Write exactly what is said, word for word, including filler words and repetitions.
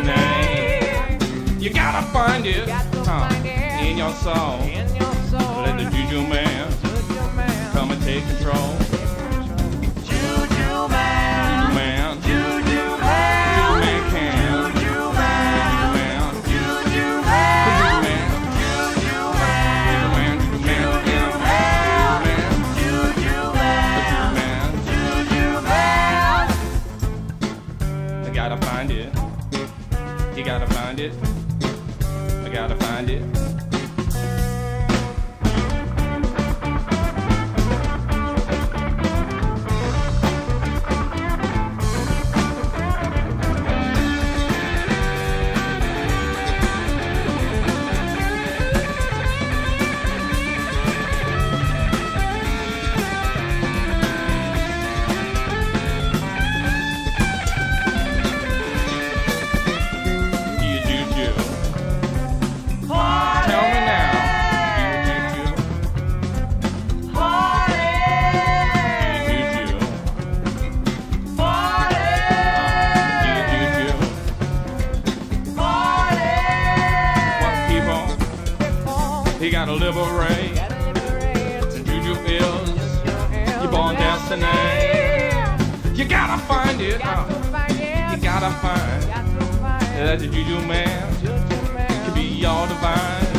destiny. You gotta find it, huh, in your soul. Let the juju man come and take control. Juju man, Man, Juju man, Juju man can. Juju man, Juju man, Juju man, Juju man, Juju man, Juju man, I gotta find it. You gotta find it. I gotta find it. He gotta liberate. And juju is your born destiny. You gotta find it. Uh, you gotta find that the juju man can be all divine.